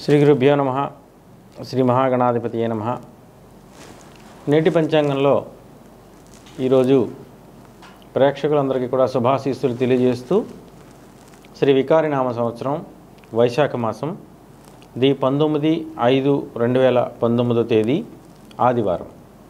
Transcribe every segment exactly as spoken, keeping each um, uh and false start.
శ్రీ గురుభ్యో నమః. శ్రీ మహాగణాధిపతియే నమః. నేటి పంచాంగంలో ఈరోజు ప్రేక్షకులందరికీ కూడా శుభాశీస్సులు తెలియజేస్తూ శ్రీ వికారినామ సంవత్సరం వైశాఖ మాసం ది పంతొమ్మిది ఐదు రెండు వేల పంతొమ్మిదో తేదీ ఆదివారం.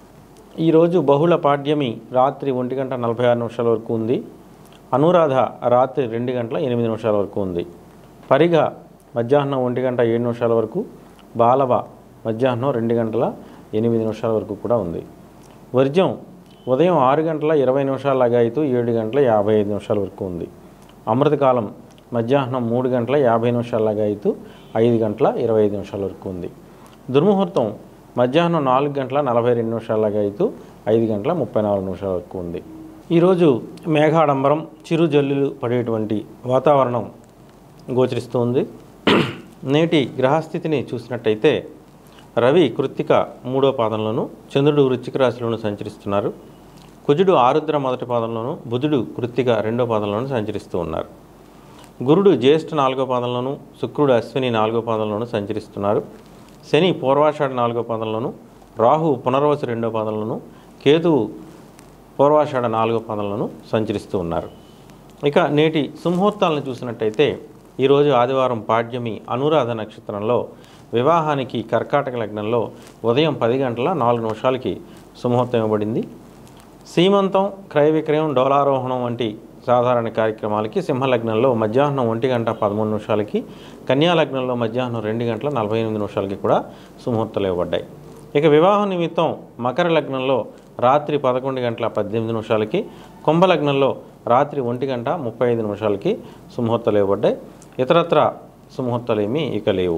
ఈరోజు బహుళ పాడ్యమి రాత్రి ఒంటి గంట నలభై ఆరు నిమిషాల వరకు ఉంది. అనురాధ రాత్రి రెండు గంటల ఎనిమిది నిమిషాల వరకు ఉంది. పరిగ మధ్యాహ్నం ఒంటి గంట ఏడు నిమిషాల వరకు, బాలవ మధ్యాహ్నం రెండు గంటల ఎనిమిది నిమిషాల వరకు కూడా ఉంది. వర్జ్యం ఉదయం ఆరు గంటల ఇరవై నిమిషాల లగాయితూ ఏడు గంటల యాభై ఐదు నిమిషాల వరకు ఉంది. అమృతకాలం మధ్యాహ్నం మూడు గంటల యాభై నిమిషాల లగాయితూ ఐదు గంటల ఇరవై ఐదు నిమిషాల వరకు ఉంది. దుర్ముహూర్తం మధ్యాహ్నం నాలుగు గంటల నలభై రెండు నిమిషాల లగాయితూ ఐదు గంటల ముప్పై నాలుగు నిమిషాల వరకు ఉంది. ఈరోజు మేఘాడంబరం, చిరు జల్లులు పడేటువంటి వాతావరణం గోచరిస్తుంది. నేటి గ్రహస్థితిని చూసినట్టయితే రవి కృత్తిక మూడో పాదంలోను, చంద్రుడు వృశ్చిక రాశిలోను సంచరిస్తున్నారు. కుజుడు ఆరుద్ర మొదటి పాదంలోను, బుధుడు కృత్తిక రెండో పాదంలోను సంచరిస్తూ ఉన్నారు. గురుడు జ్యేష్ఠ నాలుగో పాదంలోను, శుక్రుడు అశ్విని నాలుగో పాదంలోను సంచరిస్తున్నారు. శని పూర్వాషాఢ నాలుగో పాదంలోను, రాహు పునర్వసు రెండో పాదంలోను, కేతువు పూర్వాషాఢ నాలుగో పాదంలోను సంచరిస్తూ ఉన్నారు. ఇక నేటి సుముహూర్తాలను చూసినట్టయితే ఈరోజు ఆదివారం పాడ్యమి అనురాధ నక్షత్రంలో వివాహానికి కర్కాటక లగ్నంలో ఉదయం పది గంటల నాలుగు నిమిషాలకి సుముహూర్తం ఇవ్వబడింది. సీమంతం, క్రయ విక్రయం, డోలారోహణం వంటి సాధారణ కార్యక్రమాలకి సింహలగ్నంలో మధ్యాహ్నం ఒంటి గంట పదమూడు నిమిషాలకి, కన్యాలగ్నంలో మధ్యాహ్నం రెండు గంటల నలభై ఎనిమిది నిమిషాలకి కూడా సుముహూర్తాలు ఇవ్వబడ్డాయి. ఇక వివాహం నిమిత్తం మకర లగ్నంలో రాత్రి పదకొండు గంటల పద్దెనిమిది నిమిషాలకి, కుంభలగ్నంలో రాత్రి ఒంటి గంట ముప్పై ఐదు నిమిషాలకి సుముహూర్తాలు ఇవ్వబడ్డాయి. ఇతరత్ర సుముహూర్తాలు ఏమీ ఇక లేవు.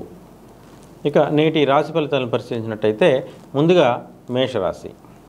ఇక నేటి రాశి ఫలితాలను పరిశీలించినట్టయితే ముందుగా మేషరాశి.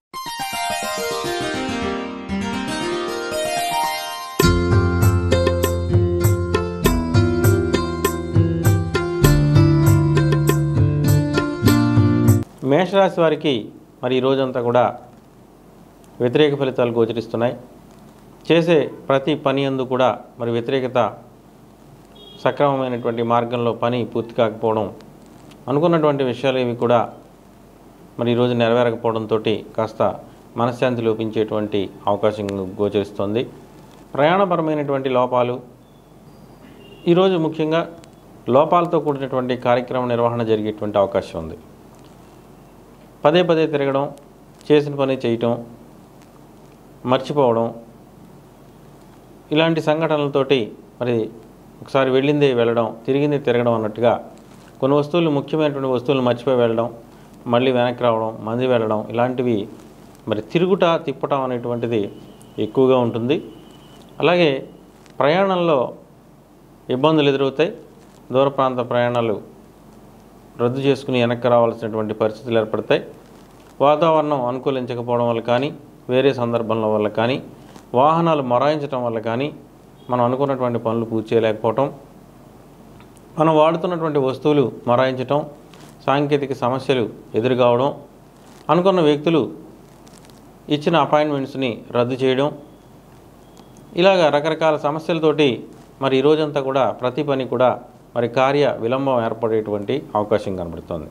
మేషరాశి వారికి మరి ఈ రోజంతా కూడా వ్యతిరేక ఫలితాలు గోచరిస్తున్నాయి. చేసే ప్రతి పని యందు కూడా మరి వ్యతిరేకత, సక్రమమైనటువంటి మార్గంలో పని పూర్తి కాకపోవడం, అనుకున్నటువంటి విషయాలు ఇవి కూడా మరి ఈరోజు నెరవేరకపోవడంతో కాస్త మనశ్శాంతి లోపించేటువంటి అవకాశం గోచరిస్తుంది. ప్రయాణపరమైనటువంటి లోపాలు, ఈరోజు ముఖ్యంగా లోపాలతో కూడినటువంటి కార్యక్రమ నిర్వహణ జరిగేటువంటి అవకాశం ఉంది. పదే పదే తిరగడం, చేసిన పని చేయటం, మర్చిపోవడం, ఇలాంటి సంఘటనలతోటి మరి ఒకసారి వెళ్ళిందే వెళ్ళడం, తిరిగిందే తిరగడం అన్నట్టుగా కొన్ని వస్తువులు, ముఖ్యమైనటువంటి వస్తువులు మర్చిపోయి వెళ్ళడం, మళ్ళీ వెనక్కి రావడం, మంది వెళ్ళడం, ఇలాంటివి మరి తిరుగుట తిప్పటం అనేటువంటిది ఎక్కువగా ఉంటుంది. అలాగే ప్రయాణంలో ఇబ్బందులు ఎదురవుతాయి. దూర ప్రాంత ప్రయాణాలు రద్దు చేసుకుని వెనక్కి రావాల్సినటువంటి పరిస్థితులు ఏర్పడతాయి. వాతావరణం అనుకూలించకపోవడం వల్ల కానీ, వేరే సందర్భంలో వల్ల కానీ, వాహనాలు మొరాయించడం వల్ల కానీ మనం అనుకున్నటువంటి పనులు పూర్తి చేయలేకపోవటం, మనం వాడుతున్నటువంటి వస్తువులు మొరాయించటం, సాంకేతిక సమస్యలు ఎదురుకావడం, అనుకున్న వ్యక్తులు ఇచ్చిన అపాయింట్మెంట్స్ని రద్దు చేయడం, ఇలాగ రకరకాల సమస్యలతోటి మరి ఈరోజంతా కూడా ప్రతి పని కూడా మరి కార్య విలంబం ఏర్పడేటువంటి అవకాశం కనబడుతుంది.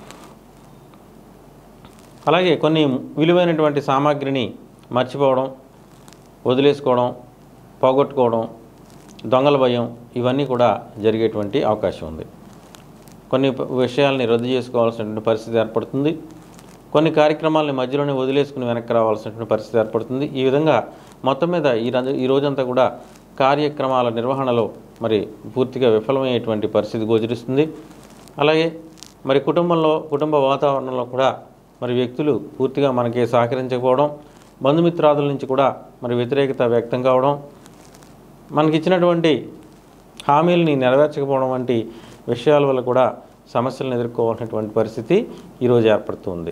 అలాగే కొన్ని విలువైనటువంటి సామాగ్రిని మర్చిపోవడం, వదిలేసుకోవడం, పోగొట్టుకోవడం, దొంగల భయం, ఇవన్నీ కూడా జరిగేటువంటి అవకాశం ఉంది. కొన్ని విషయాల్ని రద్దు చేసుకోవాల్సినటువంటి పరిస్థితి ఏర్పడుతుంది. కొన్ని కార్యక్రమాలని మధ్యలోనే వదిలేసుకుని వెనక్కి రావాల్సినటువంటి పరిస్థితి ఏర్పడుతుంది. ఈ విధంగా మొత్తం మీద ఈ రోజు ఈ రోజంతా కూడా కార్యక్రమాల నిర్వహణలో మరి పూర్తిగా విఫలమయ్యేటువంటి పరిస్థితి గోచరిస్తుంది. అలాగే మరి కుటుంబంలో, కుటుంబ వాతావరణంలో కూడా మరి వ్యక్తులు పూర్తిగా మనకి సహకరించకపోవడం, బంధుమిత్రాదుల నుంచి కూడా మరి వ్యతిరేకత వ్యక్తం కావడం, మనకిచ్చినటువంటి హామీలని నెరవేర్చకపోవడం వంటి విషయాల వల్ల కూడా సమస్యలను ఎదుర్కోవాల్సినటువంటి పరిస్థితి ఈరోజు ఏర్పడుతుంది.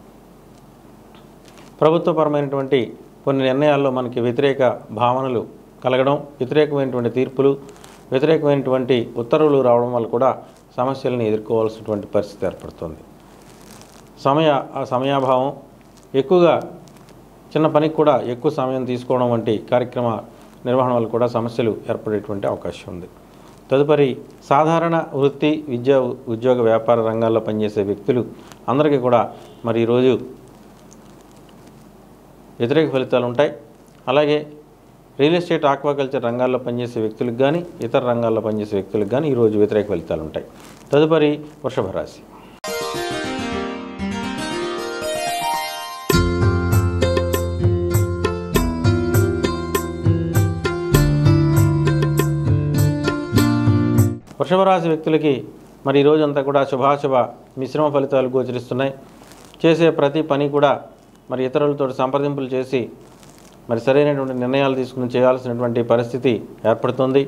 ప్రభుత్వపరమైనటువంటి కొన్ని నిర్ణయాల్లో మనకి వ్యతిరేక భావనలు కలగడం, వ్యతిరేకమైనటువంటి తీర్పులు, వ్యతిరేకమైనటువంటి ఉత్తర్వులు రావడం వల్ల కూడా సమస్యలను ఎదుర్కోవాల్సినటువంటి పరిస్థితి ఏర్పడుతుంది. సమయ సమయాభావం, ఎక్కువగా చిన్న పనికి కూడా ఎక్కువ సమయం తీసుకోవడం వంటి కార్యక్రమ నిర్వహణ వల్ల కూడా సమస్యలు ఏర్పడేటువంటి అవకాశం ఉంది. తదుపరి సాధారణ వృత్తి, విద్య, ఉద్యోగ, వ్యాపార రంగాల్లో పనిచేసే వ్యక్తులు అందరికీ కూడా మరి ఈరోజు వ్యతిరేక ఫలితాలు ఉంటాయి. అలాగే రియల్ ఎస్టేట్, ఆక్వాకల్చర్ రంగాల్లో పనిచేసే వ్యక్తులకు కానీ ఇతర రంగాల్లో పనిచేసే వ్యక్తులకు కానీ ఈరోజు వ్యతిరేక ఫలితాలు ఉంటాయి. తదుపరి వృషభ రాశి. వృషభ రాశి వ్యక్తులకి మరి ఈరోజు అంతా కూడా శుభాశుభ మిశ్రమ ఫలితాలు గోచరిస్తున్నాయి. చేసే ప్రతి పని కూడా మరి ఇతరులతో సంప్రదింపులు చేసి మరి సరైనటువంటి నిర్ణయాలు తీసుకుని చేయాల్సినటువంటి పరిస్థితి ఏర్పడుతుంది.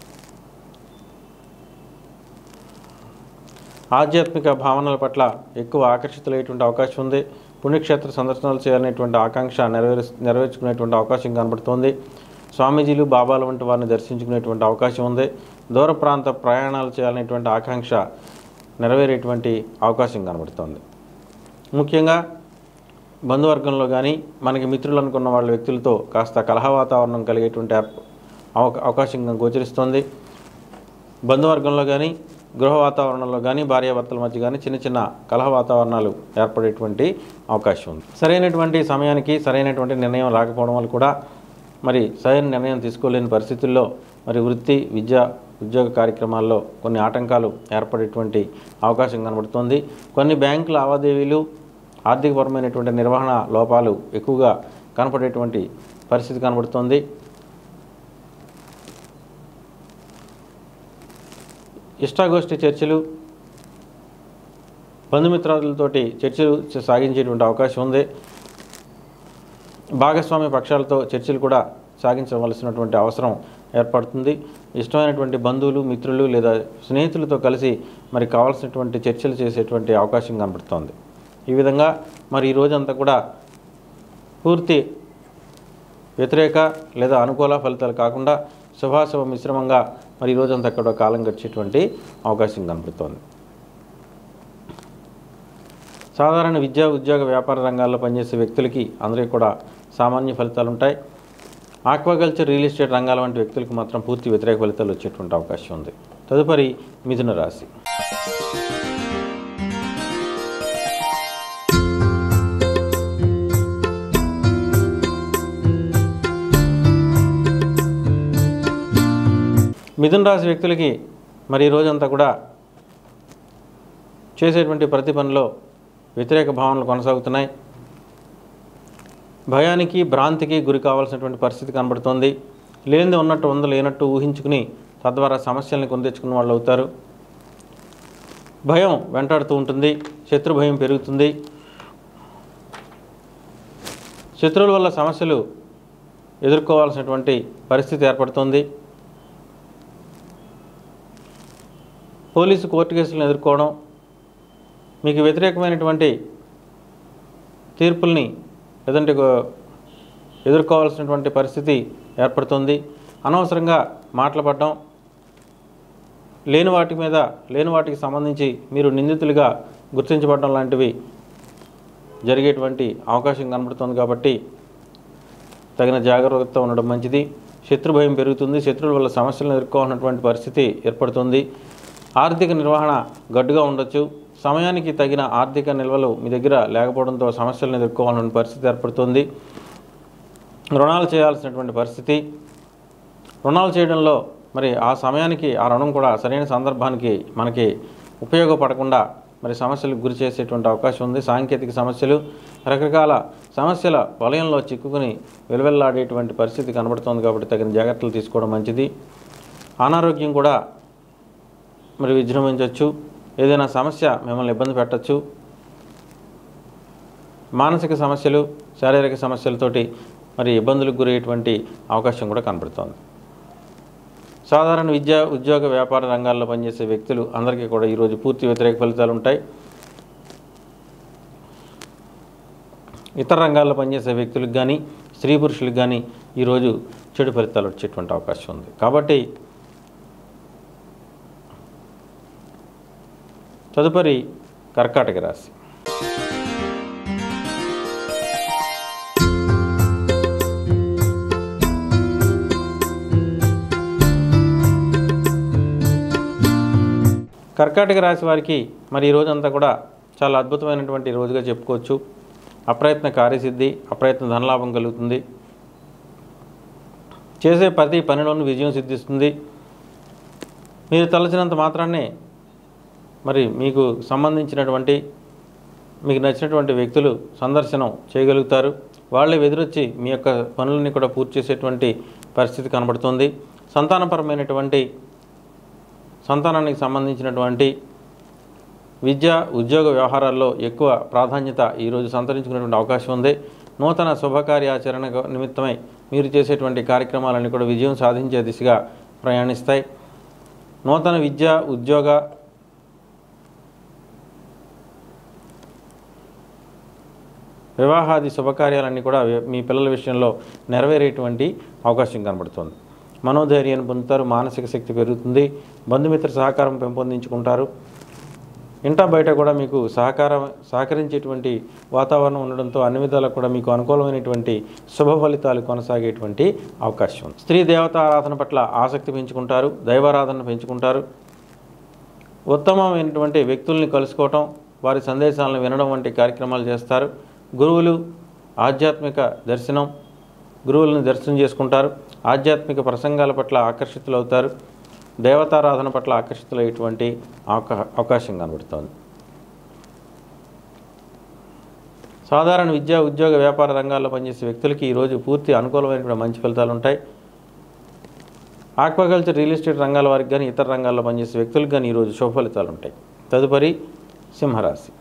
ఆధ్యాత్మిక భావనల పట్ల ఎక్కువ ఆకర్షితులయ్యేటువంటి అవకాశం ఉంది. పుణ్యక్షేత్ర సందర్శనలు చేయాలనేటువంటి ఆకాంక్ష నెరవేరు నెరవేర్చుకునేటువంటి అవకాశం కనబడుతోంది. స్వామీజీలు, బాబాల వంటి వారిని దర్శించుకునేటువంటి అవకాశం ఉంది. దూర ప్రాంత ప్రయాణాలు చేయాలనేటువంటి ఆకాంక్ష నెరవేరేటువంటి అవకాశం కనబడుతోంది. ముఖ్యంగా బంధువర్గంలో కానీ మనకి మిత్రులు అనుకున్న వాళ్ళ వ్యక్తులతో కాస్త కలహ వాతావరణం కలిగేటువంటి అవకాశంగా గోచరిస్తోంది. బంధువర్గంలో కానీ గృహ వాతావరణంలో కానీ భార్యాభర్తల మధ్య కానీ చిన్న చిన్న కలహ వాతావరణాలు ఏర్పడేటువంటి అవకాశం ఉంది. సరైనటువంటి సమయానికి సరైనటువంటి నిర్ణయం రాకపోవడం వల్ల కూడా మరి సరైన నిర్ణయం తీసుకోలేని పరిస్థితుల్లో మరి వృత్తి, విద్య, ఉద్యోగ కార్యక్రమాల్లో కొన్ని ఆటంకాలు ఏర్పడేటువంటి అవకాశం కనబడుతోంది. కొన్ని బ్యాంకు లావాదేవీలు, ఆర్థికపరమైనటువంటి నిర్వహణ లోపాలు ఎక్కువగా కనపడేటువంటి పరిస్థితి కనబడుతోంది. ఇష్టాగోష్ఠి చర్చలు, బంధుమిత్రాదులతోటి చర్చలు సాగించేటువంటి అవకాశం ఉంది. భాగస్వామ్య పక్షాలతో చర్చలు కూడా సాగించవలసినటువంటి అవసరం ఏర్పడుతుంది. ఇష్టమైనటువంటి బంధువులు, మిత్రులు లేదా స్నేహితులతో కలిసి మరి కావాల్సినటువంటి చర్చలు చేసేటువంటి అవకాశం కనబడుతోంది. ఈ విధంగా మరి ఈ రోజంతా కూడా పూర్తి వ్యతిరేక లేదా అనుకూల ఫలితాలు కాకుండా శుభాశుభ మిశ్రమంగా మరి ఈ రోజంతా కూడా కాలం గడిచేటువంటి అవకాశం కనబడుతోంది. సాధారణ విద్యా, ఉద్యోగ, వ్యాపార రంగాల్లో పనిచేసే వ్యక్తులకి అందరికీ కూడా సామాన్య ఫలితాలు ఉంటాయి. ఆక్వాకల్చర్, రియల్ ఎస్టేట్ రంగాల వంటి వ్యక్తులకు మాత్రం పూర్తి వ్యతిరేక ఫలితాలు వచ్చేటువంటి అవకాశం ఉంది. తదుపరి మిథున రాశి. మిథున రాశి వ్యక్తులకి మరి ఈ రోజంతా కూడా చేసేటువంటి ప్రతి పనిలో వ్యతిరేక భావనలు కొనసాగుతున్నాయి. భయానికి, భ్రాంతికి గురి కావాల్సినటువంటి పరిస్థితి కనబడుతోంది. లేనిది ఉన్నట్టు, ఉంద లేనట్టు ఊహించుకుని తద్వారా సమస్యల్ని కొని తెచ్చుకున్న వాళ్ళు అవుతారు. భయం వెంటాడుతూ ఉంటుంది. శత్రు భయం పెరుగుతుంది. శత్రువుల వల్ల సమస్యలు ఎదుర్కోవాల్సినటువంటి పరిస్థితి ఏర్పడుతుంది. పోలీసు, కోర్టు కేసులను ఎదుర్కోవడం, మీకు వ్యతిరేకమైనటువంటి తీర్పుల్ని లేదంటే ఎదుర్కోవాల్సినటువంటి పరిస్థితి ఏర్పడుతుంది. అనవసరంగా మాట్లాడడం, లేని వాటి మీద లేని వాటికి సంబంధించి మీరు నిందితులుగా గుర్తించబడడం లాంటివి జరిగేటువంటి అవకాశం కనబడుతుంది. కాబట్టి తగిన జాగ్రత్త ఉండడం మంచిది. శత్రు భయం పెరుగుతుంది. శత్రువుల వల్ల సమస్యలను ఎదుర్కోవాల్సినటువంటి పరిస్థితి ఏర్పడుతుంది. ఆర్థిక నిర్వహణ గడ్డుగా ఉండొచ్చు. సమయానికి తగిన ఆర్థిక నిల్వలు మీ దగ్గర లేకపోవడంతో సమస్యలను ఎదుర్కోవాలనే పరిస్థితి ఏర్పడుతుంది. రుణాలు చేయాల్సినటువంటి పరిస్థితి, రుణాలు చేయడంలో మరి ఆ సమయానికి ఆ రుణం కూడా సరైన సందర్భానికి మనకి ఉపయోగపడకుండా మరి సమస్యలకు గురి చేసేటువంటి అవకాశం ఉంది. సాంకేతిక సమస్యలు, రకరకాల సమస్యల వలయంలో చిక్కుకుని వెలువెల్లాడేటువంటి పరిస్థితి కనబడుతోంది. కాబట్టి తగిన జాగ్రత్తలు తీసుకోవడం మంచిది. అనారోగ్యం కూడా మరి విజృంభించవచ్చు. ఏదైనా సమస్య మిమ్మల్ని ఇబ్బంది పెట్టచ్చు. మానసిక సమస్యలు, శారీరక సమస్యలతోటి మరి ఇబ్బందులకు గురయ్యేటువంటి అవకాశం కూడా కనబడుతోంది. సాధారణ విద్య, ఉద్యోగ, వ్యాపార రంగాల్లో పనిచేసే వ్యక్తులు అందరికీ కూడా ఈరోజు పూర్తి వ్యతిరేక ఫలితాలు ఉంటాయి. ఇతర రంగాల్లో పనిచేసే వ్యక్తులకు కానీ స్త్రీ పురుషులకు కానీ ఈరోజు చెడు ఫలితాలు వచ్చేటువంటి అవకాశం ఉంది. కాబట్టి తదుపరి కర్కాటక రాశి. కర్కాటక రాశి వారికి మరి ఈ రోజంతా కూడా చాలా అద్భుతమైనటువంటి రోజుగా చెప్పుకోవచ్చు. అప్రయత్న కార్యసిద్ధి, అప్రయత్న ధనలాభం కలుగుతుంది. చేసే ప్రతి పనిలోనూ విజయం సిద్ధిస్తుంది. మీరు తలచినంత మాత్రాన్నే మరి మీకు సంబంధించినటువంటి మీకు నచ్చినటువంటి వ్యక్తులు సందర్శనం చేయగలుగుతారు. వాళ్ళే ఎదురొచ్చి మీ యొక్క పనులని కూడా పూర్తి చేసేటువంటి పరిస్థితి కనబడుతుంది. సంతానపరమైనటువంటి సంతానానికి సంబంధించినటువంటి విద్య, ఉద్యోగ వ్యవహారాల్లో ఎక్కువ ప్రాధాన్యత ఈరోజు సంతరించుకునేటువంటి అవకాశం ఉంది. నూతన శుభకార్యాచరణ నిమిత్తమై మీరు చేసేటువంటి కార్యక్రమాలన్నీ కూడా విజయం సాధించే దిశగా ప్రయాణిస్తాయి. నూతన విద్య, ఉద్యోగ వివాహాది శుభకార్యాలన్నీ కూడా మీ పిల్లల విషయంలో నెరవేరేటువంటి అవకాశం కనబడుతుంది. మనోధైర్యాన్ని పొందుతారు. మానసిక శక్తి పెరుగుతుంది. బంధుమిత్ర సహకారం పెంపొందించుకుంటారు. ఇంటా బయట కూడా మీకు సహకారం సహకరించేటువంటి వాతావరణం ఉండడంతో అన్ని విధాలకు కూడా మీకు అనుకూలమైనటువంటి శుభ ఫలితాలు కొనసాగేటువంటి అవకాశం ఉంది. స్త్రీ దేవతా ఆరాధన పట్ల ఆసక్తి పెంచుకుంటారు. దైవారాధన పెంచుకుంటారు. ఉత్తమమైనటువంటి వ్యక్తుల్ని కలుసుకోవటం, వారి సందేశాలను వినడం వంటి కార్యక్రమాలు చేస్తారు. గురువులు, ఆధ్యాత్మిక దర్శనం, గురువులను దర్శనం చేసుకుంటారు. ఆధ్యాత్మిక ప్రసంగాల పట్ల ఆకర్షితులవుతారు. దేవతారాధన పట్ల ఆకర్షితులయ్యేటువంటి అవకాశం కనబడుతోంది. సాధారణ విద్యా, ఉద్యోగ, వ్యాపార రంగాల్లో పనిచేసే వ్యక్తులకి ఈరోజు పూర్తి అనుకూలమైనటువంటి మంచి ఫలితాలు ఉంటాయి. ఆక్వాకల్చర్, రియల్ ఎస్టేట్ రంగాల వారికి కానీ ఇతర రంగాల్లో పనిచేసే వ్యక్తులకు కానీ ఈరోజు శుభ ఫలితాలు ఉంటాయి. తదుపరి సింహరాశి.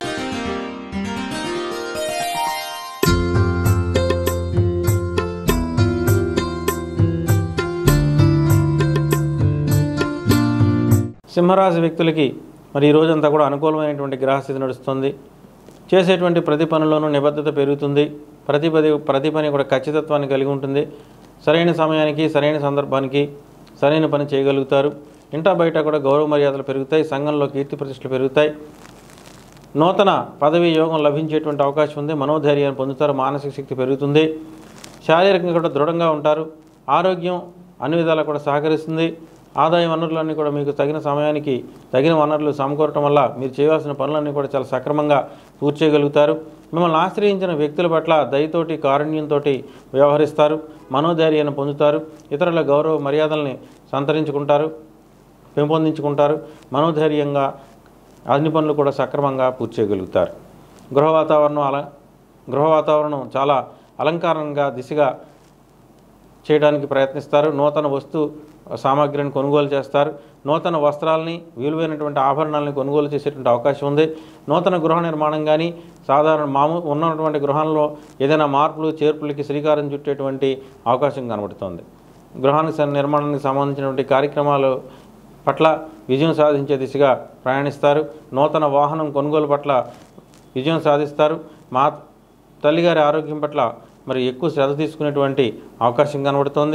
సింహరాశి వ్యక్తులకి మరి ఈ రోజంతా కూడా అనుకూలమైనటువంటి గ్రహస్థితి నడుస్తుంది. చేసేటువంటి ప్రతి పనిలోనూ నిబద్ధత పెరుగుతుంది. ప్రతి పది ప్రతి పని కూడా ఖచ్చితత్వాన్ని కలిగి ఉంటుంది. సరైన సమయానికి, సరైన సందర్భానికి సరైన పని చేయగలుగుతారు. ఇంటా బయట కూడా గౌరవ మర్యాదలు పెరుగుతాయి. సంఘంలో కీర్తి ప్రతిష్టలు పెరుగుతాయి. నూతన పదవి యోగం లభించేటువంటి అవకాశం ఉంది. మనోధైర్యాన్ని పొందుతారు. మానసిక శక్తి పెరుగుతుంది. శారీరకంగా కూడా దృఢంగా ఉంటారు. ఆరోగ్యం అన్ని విధాలా కూడా సహకరిస్తుంది. ఆదాయ వనరులన్నీ కూడా మీకు తగిన సమయానికి తగిన వనరులు సమకూరటం వల్ల మీరు చేయాల్సిన పనులన్నీ కూడా చాలా సక్రమంగా పూర్తి చేయగలుగుతారు. మిమ్మల్ని ఆశ్రయించిన వ్యక్తుల పట్ల దయతోటి, కారుణ్యంతో వ్యవహరిస్తారు. మనోధైర్యాన్ని పొందుతారు. ఇతరుల గౌరవ మర్యాదల్ని సంతరించుకుంటారు, పెంపొందించుకుంటారు. మనోధైర్యంగా అన్ని పనులు కూడా సక్రమంగా పూర్తి చేయగలుగుతారు. గృహ వాతావరణం అల గృహ వాతావరణం చాలా అలంకారంగా దిశగా చేయడానికి ప్రయత్నిస్తారు. నూతన వస్తు సామాగ్రిని కొనుగోలు చేస్తారు. నూతన వస్త్రాలని, విలువైనటువంటి ఆభరణాలని కొనుగోలు చేసేటువంటి అవకాశం ఉంది. నూతన గృహ నిర్మాణం కానీ, సాధారణ మామూ ఉన్నటువంటి గృహంలో ఏదైనా మార్పులు, చేర్పులకి శ్రీకారం చుట్టేటువంటి అవకాశం కనబడుతుంది. గృహానికి నిర్మాణానికి సంబంధించినటువంటి కార్యక్రమాలు పట్ల విజయం సాధించే దిశగా ప్రయాణిస్తారు. నూతన వాహనం కొనుగోలు పట్ల విజయం సాధిస్తారు. మా తల్లిగారి ఆరోగ్యం పట్ల మరి ఎక్కువ శ్రద్ధ తీసుకునేటువంటి అవకాశం కనబడుతోంది.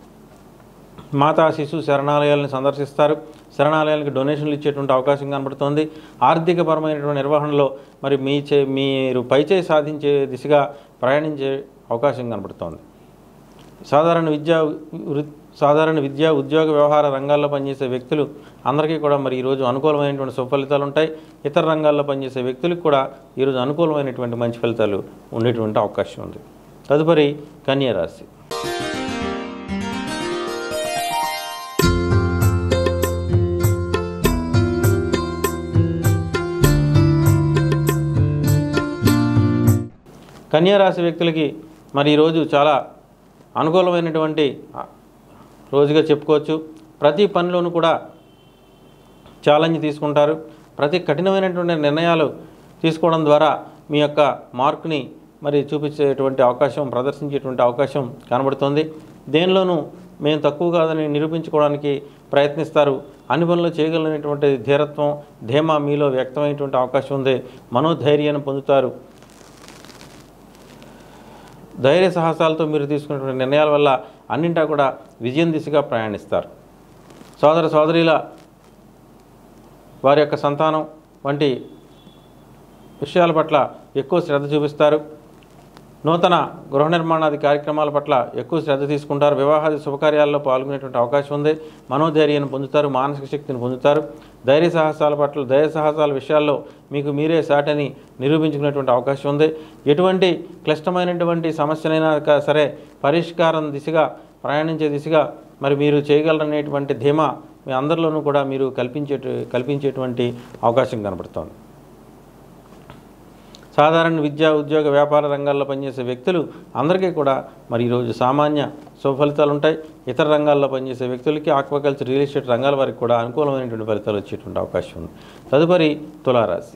మాతా శిశు శరణాలయాలను సందర్శిస్తారు. శరణాలయాలకు డొనేషన్లు ఇచ్చేటువంటి అవకాశం కనబడుతోంది. ఆర్థికపరమైనటువంటి నిర్వహణలో మరి మీ చే మీరు పైచేయి సాధించే దిశగా ప్రయాణించే అవకాశం కనబడుతోంది. సాధారణ విద్యా సాధారణ విద్యా ఉద్యోగ వ్యవహార రంగాల్లో పనిచేసే వ్యక్తులు అందరికీ కూడా మరి ఈరోజు అనుకూలమైనటువంటి సుఫలితాలు ఉంటాయి. ఇతర రంగాల్లో పనిచేసే వ్యక్తులకు కూడా ఈరోజు అనుకూలమైనటువంటి మంచి ఫలితాలు ఉండేటువంటి అవకాశం ఉంది. తదుపరి కన్యా రాశి. కన్యా రాశి వ్యక్తులకి మరి ఈరోజు చాలా అనుకూలమైనటువంటి రోజుగా చెప్పుకోవచ్చు. ప్రతి పనిలోనూ కూడా ఛాలెంజ్ తీసుకుంటారు. ప్రతి కఠినమైనటువంటి నిర్ణయాలు తీసుకోవడం ద్వారా మీ యొక్క మార్కుని మరి చూపించేటువంటి అవకాశం, ప్రదర్శించేటువంటి అవకాశం కనబడుతుంది. దేనిలోనూ మేము తక్కువ కాదని నిరూపించుకోవడానికి ప్రయత్నిస్తారు. అన్ని పనులు చేయగలిగినటువంటి ధీరత్వం, ధీమా మీలో వ్యక్తమైనటువంటి అవకాశం ఉంది. మనోధైర్యాన్ని పొందుతారు. ధైర్య సాహసాలతో మీరు తీసుకున్నటువంటి నిర్ణయాల వల్ల అన్నింటా కూడా విజయం దిశగా ప్రయాణిస్తారు. సోదర సోదరీల వారి యొక్క సంతానం వంటి విషయాల పట్ల ఎక్కువ శ్రద్ధ చూపిస్తారు. నూతన గృహ నిర్మాణాది కార్యక్రమాల పట్ల ఎక్కువ శ్రద్ధ తీసుకుంటారు. వివాహాది శుభకార్యాల్లో పాల్గొనేటువంటి అవకాశం ఉంది. మనోధైర్యాన్ని పొందుతారు, మానసిక శక్తిని పొందుతారు. ధైర్య సాహసాల పట్ల ధైర్య సాహసాల విషయాల్లో మీకు మీరే సాటని నిరూపించుకునేటువంటి అవకాశం ఉంది. ఎటువంటి క్లిష్టమైనటువంటి సమస్యలైనా సరే పరిష్కారం దిశగా ప్రయాణించే దిశగా మరి మీరు చేయగలరనేటువంటి ధీమా మీ అందరిలోనూ కూడా మీరు కల్పించే కల్పించేటువంటి అవకాశం కనబడుతోంది. సాధారణ విద్యా ఉద్యోగ వ్యాపార రంగాల్లో పనిచేసే వ్యక్తులు అందరికీ కూడా మరి ఈరోజు సామాన్య శుభ ఫలితాలు ఉంటాయి. ఇతర రంగాల్లో పనిచేసే వ్యక్తులకి ఆక్వాకల్చర్, రియల్ ఎస్టేట్ రంగాల వారికి కూడా అనుకూలమైనటువంటి ఫలితాలు వచ్చేటువంటి అవకాశం ఉంది. తదుపరి తులారాశి.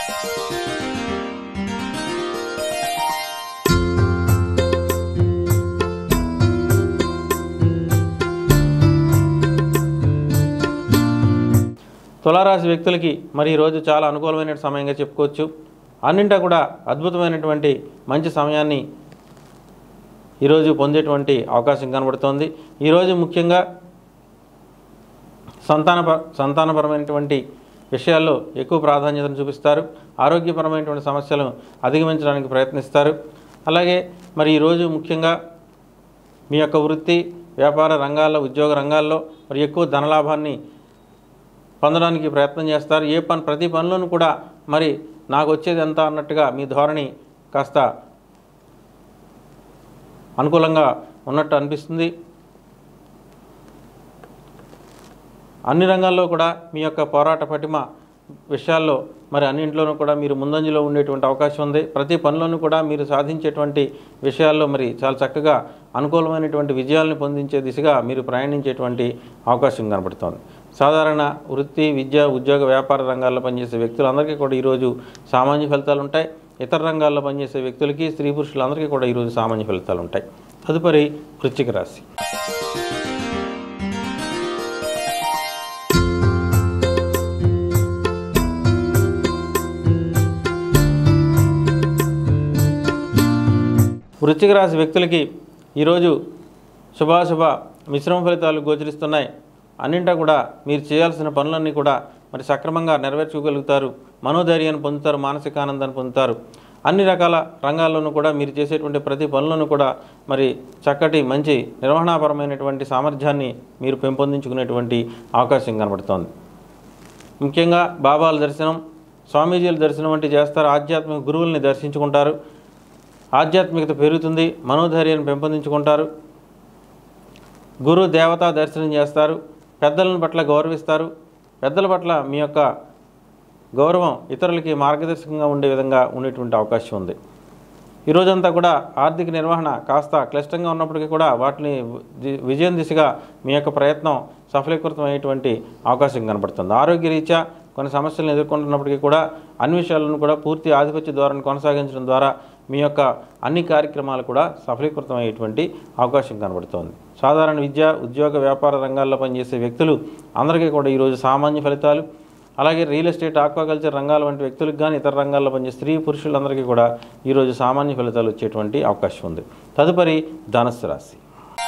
తులారాశి వ్యక్తులకి మరి ఈరోజు చాలా అనుకూలమైన సమయంగా చెప్పుకోవచ్చు. అన్నింటా కూడా అద్భుతమైనటువంటి మంచి సమయాన్ని ఈరోజు పొందేటువంటి అవకాశం కనబడుతోంది. ఈరోజు ముఖ్యంగా సంతాన సంతానపరమైనటువంటి విషయాల్లో ఎక్కువ ప్రాధాన్యతను చూపిస్తారు. ఆరోగ్యపరమైనటువంటి సమస్యలను అధిగమించడానికి ప్రయత్నిస్తారు. అలాగే మరి ఈరోజు ముఖ్యంగా మీ యొక్క వృత్తి వ్యాపార రంగాల్లో, ఉద్యోగ రంగాల్లో మరి ఎక్కువ ధనలాభాన్ని పొందడానికి ప్రయత్నం చేస్తారు. ఏ పని ప్రతి పనిలోనూ కూడా మరి నాకు వచ్చేది ఎంత అన్నట్టుగా మీ ధోరణి కాస్త అనుకూలంగా ఉన్నట్టు అనిపిస్తుంది. అన్ని రంగాల్లో కూడా మీ యొక్క పోరాట పటిమ విషయాల్లో మరి అన్నింటిలోనూ కూడా మీరు ముందంజలో ఉండేటువంటి అవకాశం ఉంది. ప్రతి పనిలోనూ కూడా మీరు సాధించేటువంటి విషయాల్లో మరి చాలా చక్కగా అనుకూలమైనటువంటి విజయాలను పొందించే దిశగా మీరు ప్రయాణించేటువంటి అవకాశం కనబడుతోంది. సాధారణ వృత్తి విద్య ఉద్యోగ వ్యాపార రంగాల్లో పనిచేసే వ్యక్తులందరికీ కూడా ఈరోజు సామాన్య ఫలితాలు ఉంటాయి. ఇతర రంగాల్లో పనిచేసే వ్యక్తులకి, స్త్రీ పురుషులందరికీ కూడా ఈరోజు సామాన్య ఫలితాలు ఉంటాయి. తదుపరి వృశ్చిక రాశి. వృశ్చిక రాశి వ్యక్తులకి ఈరోజు శుభాశుభ మిశ్రమ ఫలితాలు గోచరిస్తున్నాయి. అన్నింటా కూడా మీరు చేయాల్సిన పనులన్నీ కూడా మరి సక్రమంగా నెరవేర్చుకోగలుగుతారు. మనోధైర్యాన్ని పొందుతారు, మానసిక ఆనందాన్ని పొందుతారు. అన్ని రకాల రంగాల్లోనూ కూడా మీరు చేసేటువంటి ప్రతి పనులను కూడా మరి చక్కటి మంచి నిర్వహణాపరమైనటువంటి సామర్థ్యాన్ని మీరు పెంపొందించుకునేటువంటి అవకాశం కనబడుతోంది. ముఖ్యంగా బాబాల దర్శనం, స్వామీజీల దర్శనం వంటి చేస్తారు. ఆధ్యాత్మిక గురువుల్ని దర్శించుకుంటారు. ఆధ్యాత్మికత పెరుగుతుంది, మనోధైర్యాన్ని పెంపొందించుకుంటారు. గురు దేవతా దర్శనం చేస్తారు. పెద్దల పట్ల గౌరవిస్తారు. పెద్దల పట్ల మీ యొక్క గౌరవం ఇతరులకి మార్గదర్శకంగా ఉండే విధంగా ఉండేటువంటి అవకాశం ఉంది. ఈరోజంతా కూడా ఆర్థిక నిర్వహణ కాస్త క్లిష్టంగా ఉన్నప్పటికీ కూడా వాటిని విజయం దిశగా మీ యొక్క ప్రయత్నం సఫలీకృతం అయ్యేటువంటి అవకాశం కనబడుతుంది. ఆరోగ్యరీత్యా కొన్ని సమస్యలను ఎదుర్కొంటున్నప్పటికీ కూడా అన్ని విషయాలను కూడా పూర్తి ఆధిపత్య ధోరణి కొనసాగించడం ద్వారా మీ యొక్క అన్ని కార్యక్రమాలు కూడా సఫలీకృతం అయ్యేటువంటి అవకాశం కనబడుతోంది. సాధారణ విద్య ఉద్యోగ వ్యాపార రంగాల్లో పనిచేసే వ్యక్తులు అందరికీ కూడా ఈరోజు సామాన్య ఫలితాలు, అలాగే రియల్ ఎస్టేట్ ఆక్వాకల్చర్ రంగాల వంటి వ్యక్తులకు కానీ ఇతర రంగాల్లో పనిచేసే స్త్రీ పురుషులందరికీ కూడా ఈరోజు సామాన్య ఫలితాలు వచ్చేటువంటి అవకాశం ఉంది. తదుపరి ధనుస్సు రాశి.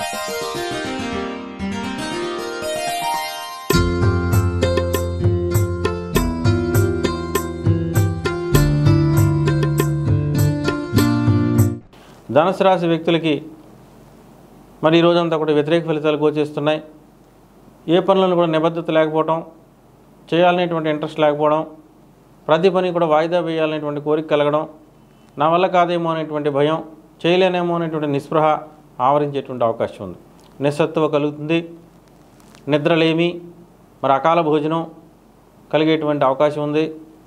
ధనుసు రాశి వ్యక్తులకి మరి ఈ రోజంతా కూడా వ్యతిరేక ఫలితాలు గోచరిస్తున్నాయి. ఏ పనులను కూడా నిబద్ధత లేకపోవడం, చేయాలనేటువంటి ఇంట్రెస్ట్ లేకపోవడం, ప్రతి పని కూడా వాయిదా వేయాలనేటువంటి కోరిక కలగడం, నా వల్ల కాదేమో అనేటువంటి భయం, చేయలేనేమో అనేటువంటి నిస్పృహ ఆవరించేటువంటి అవకాశం ఉంది. నిస్సత్తువ కలుగుతుంది. నిద్రలేమి, మరి అకాల భోజనం కలిగేటువంటి అవకాశం ఉంది.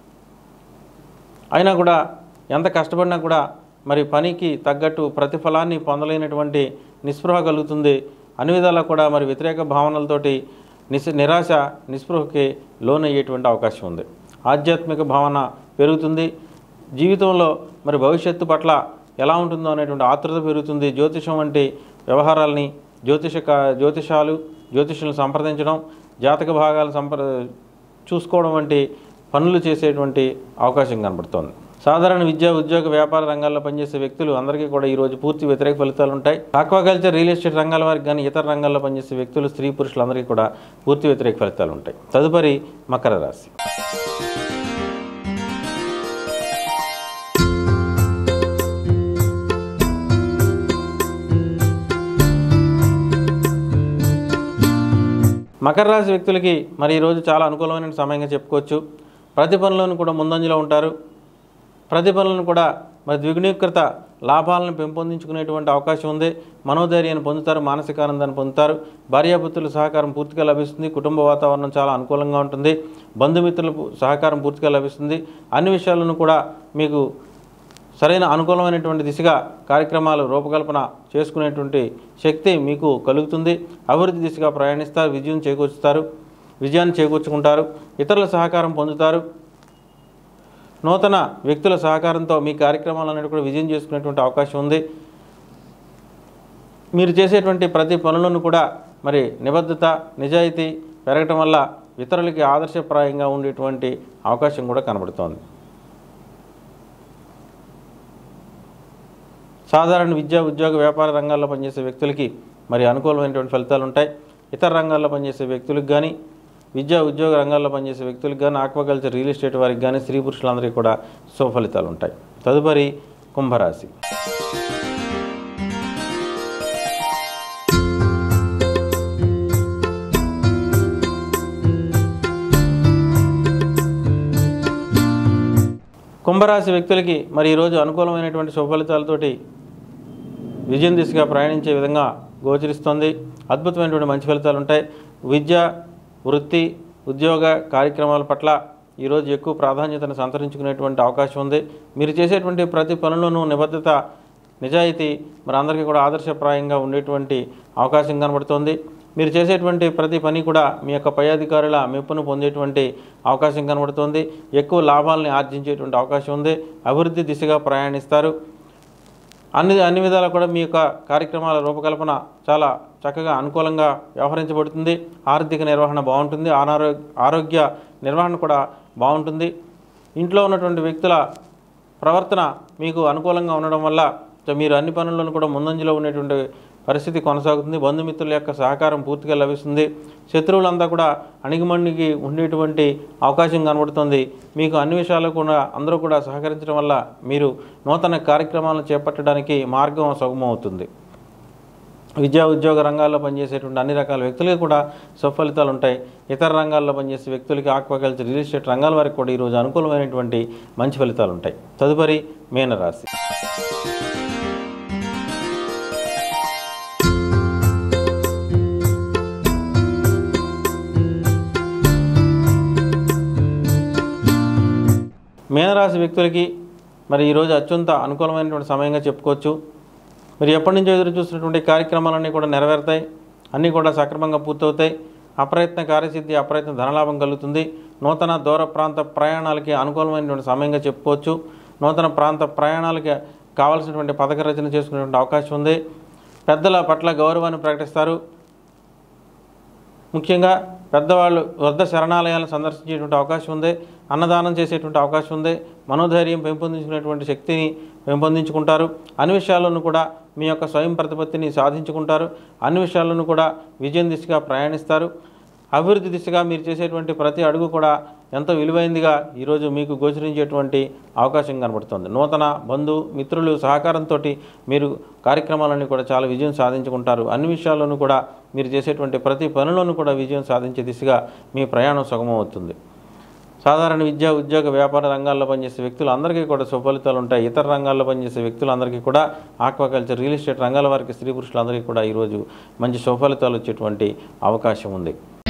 అయినా కూడా ఎంత కష్టపడినా కూడా మరి పనికి తగ్గట్టు ప్రతిఫలాన్ని పొందలేనటువంటి నిస్పృహ కలుగుతుంది. అన్ని విధాలా కూడా మరి వ్యతిరేక భావనలతోటి నిస్ నిరాశ నిస్పృహకి లోనయ్యేటువంటి అవకాశం ఉంది. ఆధ్యాత్మిక భావన పెరుగుతుంది. జీవితంలో మరి భవిష్యత్తు పట్ల ఎలా ఉంటుందో అనేటువంటి ఆతృత పెరుగుతుంది. జ్యోతిషం వంటి వ్యవహారాలని జ్యోతిష జ్యోతిషాలు జ్యోతిషులను సంప్రదించడం, జాతక భాగాలను సంప్ర చూసుకోవడం వంటి పనులు చేసేటువంటి అవకాశం కనబడుతోంది. సాధారణ విద్యా ఉద్యోగ వ్యాపార రంగాల్లో పనిచేసే వ్యక్తులు అందరికీ కూడా ఈరోజు పూర్తి వ్యతిరేక ఫలితాలు ఉంటాయి. ఆక్వాకల్చర్ రియల్ ఎస్టేట్ రంగాల వారికి కానీ ఇతర రంగాల్లో పనిచేసే వ్యక్తులు స్త్రీ పురుషులందరికీ కూడా పూర్తి వ్యతిరేక ఫలితాలు ఉంటాయి. తదుపరి మకర రాశి. మకర రాశి వ్యక్తులకి మరి ఈరోజు చాలా అనుకూలమైన సమయంగా చెప్పుకోవచ్చు. ప్రతి పనులను కూడా ముందంజలో ఉంటారు. ప్రతి పనులను కూడా మరి ద్విగుణీకృత లాభాలను పెంపొందించుకునేటువంటి అవకాశం ఉంది. మనోధైర్యాన్ని పొందుతారు, మానసిక ఆనందాన్ని పొందుతారు. భార్యాభర్తల సహకారం పూర్తిగా లభిస్తుంది. కుటుంబ వాతావరణం చాలా అనుకూలంగా ఉంటుంది. బంధుమిత్రుల సహకారం పూర్తిగా లభిస్తుంది. అన్ని విషయాలను కూడా మీకు సరైన అనుకూలమైనటువంటి దిశగా కార్యక్రమాలు రూపకల్పన చేసుకునేటువంటి శక్తి మీకు కలుగుతుంది. అభివృద్ధి దిశగా ప్రయాణిస్తారు, విజయం చేకూర్చుతారు విజయాన్ని చేకూర్చుకుంటారు. ఇతరుల సహకారం పొందుతారు. నూతన వ్యక్తుల సహకారంతో మీ కార్యక్రమాలన్నిటి కూడా విజయం చేసుకునేటువంటి అవకాశం ఉంది. మీరు చేసేటువంటి ప్రతి పనులను కూడా మరి నిబద్ధత, నిజాయితీ పెరగటం వల్ల ఇతరులకి ఆదర్శప్రాయంగా ఉండేటువంటి అవకాశం కూడా కనబడుతోంది. సాధారణ విద్యా, ఉద్యోగ, వ్యాపార రంగాల్లో పనిచేసే వ్యక్తులకి మరి అనుకూలమైనటువంటి ఫలితాలు ఉంటాయి. ఇతర రంగాల్లో పనిచేసే వ్యక్తులకు కానీ, విద్యా ఉద్యోగ రంగాల్లో పనిచేసే వ్యక్తులకు కానీ, ఆక్వాకల్చర్, రియల్ ఎస్టేట్ వారికి కానీ, స్త్రీ పురుషులందరికీ కూడా శుభఫలితాలు ఉంటాయి. తదుపరి కుంభరాశి. కుంభరాశి వ్యక్తులకి మరి ఈరోజు అనుకూలమైనటువంటి శుభఫలితాలతోటి విజయం దిశగా ప్రయాణించే విధంగా గోచరిస్తుంది. అద్భుతమైనటువంటి మంచి ఫలితాలు ఉంటాయి. విద్య, వృత్తి, ఉద్యోగ కార్యక్రమాల పట్ల ఈరోజు ఎక్కువ ప్రాధాన్యతను సంతరించుకునేటువంటి అవకాశం ఉంది. మీరు చేసేటువంటి ప్రతి పనులను నిబద్ధత, నిజాయితీ మరి అందరికీ కూడా ఆదర్శప్రాయంగా ఉండేటువంటి అవకాశం కనబడుతుంది. మీరు చేసేటువంటి ప్రతి పని కూడా మీ యొక్క పై అధికారుల మెప్పును పొందేటువంటి అవకాశం కనబడుతుంది. ఎక్కువ లాభాలని ఆర్జించేటువంటి అవకాశం ఉంది. అభివృద్ధి దిశగా ప్రయాణిస్తారు. అన్ని అన్ని విధాలా కూడా మీ యొక్క కార్యక్రమాల రూపకల్పన చాలా చక్కగా అనుకూలంగా వ్యవహరించబడుతుంది. ఆర్థిక నిర్వహణ బాగుంటుంది. అనారోగ్య ఆరోగ్య నిర్వహణ కూడా బాగుంటుంది. ఇంట్లో ఉన్నటువంటి వ్యక్తుల ప్రవర్తన మీకు అనుకూలంగా ఉండడం వల్ల మీరు అన్ని పనులను కూడా ముందంజలో ఉండేటువంటి పరిస్థితి కొనసాగుతుంది. బంధుమిత్రుల యొక్క సహకారం పూర్తిగా లభిస్తుంది. శత్రువులంతా కూడా అణిగిమణిగి ఉండేటువంటి అవకాశం కనబడుతుంది. మీకు అన్ని విషయాలు కూడా అందరూ కూడా సహకరించడం వల్ల మీరు నూతన కార్యక్రమాలను చేపట్టడానికి మార్గం సుగమవుతుంది. విద్యా ఉద్యోగ రంగాల్లో పనిచేసేటువంటి అన్ని రకాల వ్యక్తులకి కూడా సుఫలితాలు ఉంటాయి. ఇతర రంగాల్లో పనిచేసే వ్యక్తులకి, ఆక్వాకల్చర్, రియల్ ఎస్టేట్ రంగాల వారికి కూడా ఈరోజు అనుకూలమైనటువంటి మంచి ఫలితాలు ఉంటాయి. తదుపరి మీనరాశి. మీనరాశి వ్యక్తులకి మరి ఈరోజు అత్యంత అనుకూలమైనటువంటి సమయంగా చెప్పుకోవచ్చు. మరి ఎప్పటి నుంచో ఎదురు చూస్తున్నటువంటి కార్యక్రమాలన్నీ కూడా నెరవేరుతాయి. అన్నీ కూడా సక్రమంగా పూర్తవుతాయి. అప్రయత్న కార్యసిద్ధి, అప్రయత్న ధనలాభం కలుగుతుంది. నూతన దూర ప్రాంత ప్రయాణాలకి అనుకూలమైనటువంటి సమయంగా చెప్పుకోవచ్చు. నూతన ప్రాంత ప్రయాణాలకి కావాల్సినటువంటి పథక రచన చేసుకునేటువంటి అవకాశం ఉంది. పెద్దల పట్ల గౌరవాన్ని ప్రకటిస్తారు. ముఖ్యంగా పెద్దవాళ్ళు వృద్ధ శరణాలయాలను సందర్శించేటువంటి అవకాశం ఉంది. అన్నదానం చేసేటువంటి అవకాశం ఉంది. మనోధైర్యం పెంపొందించుకునేటువంటి శక్తిని పెంపొందించుకుంటారు. అన్ని విషయాల్లోనూ కూడా మీ యొక్క స్వయం ప్రతిపత్తిని సాధించుకుంటారు. అన్ని విషయాల్లోనూ కూడా విజయం దిశగా ప్రయాణిస్తారు. అభివృద్ధి దిశగా మీరు చేసేటువంటి ప్రతి అడుగు కూడా ఎంతో విలువైందిగా ఈరోజు మీకు గోచరించేటువంటి అవకాశం కనబడుతుంది. నూతన బంధు మిత్రులు సహకారంతో మీరు కార్యక్రమాలన్నీ కూడా చాలా విజయం సాధించుకుంటారు. అన్ని విషయాల్లోనూ కూడా మీరు చేసేటువంటి ప్రతి పనిలోనూ కూడా విజయం సాధించే దిశగా మీ ప్రయాణం సుగమవుతుంది. సాధారణ విద్యా, ఉద్యోగ, వ్యాపార రంగాల్లో పనిచేసే వ్యక్తులు అందరికీ కూడా సుఫలితాలు ఉంటాయి. ఇతర రంగాల్లో పనిచేసే వ్యక్తులందరికీ కూడా, ఆక్వాకల్చర్, రియల్ ఎస్టేట్ రంగాల వారికి, స్త్రీ పురుషులందరికీ కూడా ఈరోజు మంచి సుఫలితాలు వచ్చేటువంటి అవకాశం ఉంది.